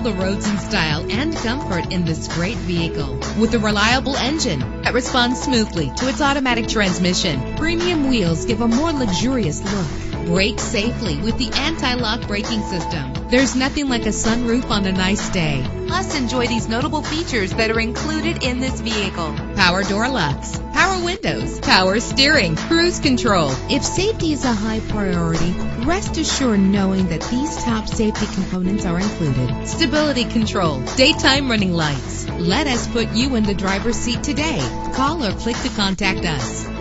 the roads in style and comfort in this great vehicle. With a reliable engine that responds smoothly to its automatic transmission, premium wheels give a more luxurious look. Brake safely with the anti-lock braking system. There's nothing like a sunroof on a nice day. Plus, enjoy these notable features that are included in this vehicle: power door locks, power windows, power steering, cruise control. If safety is a high priority, rest assured knowing that these top safety components are included: stability control, daytime running lights. Let us put you in the driver's seat today. Call or click to contact us.